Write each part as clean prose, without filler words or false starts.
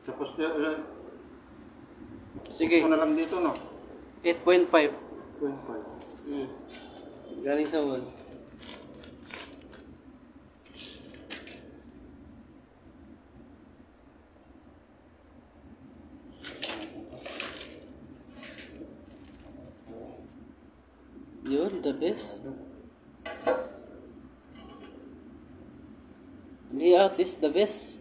Tapos, sige. ito na lang dito, no? 8.5. 0.5. Galing sa wall. Yun, the best. Layout is the best.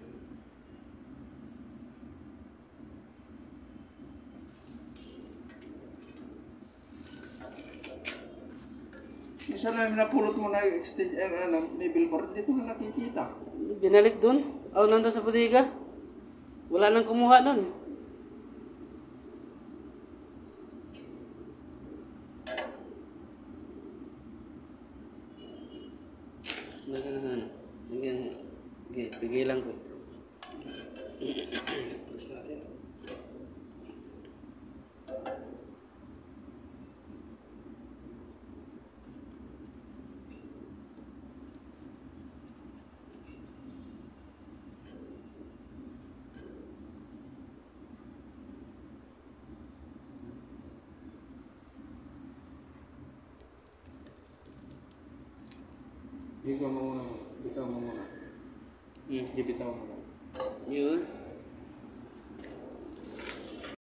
Isa na napulot mo na extend, may billboard, hindi ko na nakikita. Binalik dun. Oh, nandun sa bodega. Wala nang kumuha nun. Lagyan na ano. Lagyan. Okay, bigay lang ko. Tapos natin. Bitaw mo muna. Hmm. Bitaw mo muna. Yun.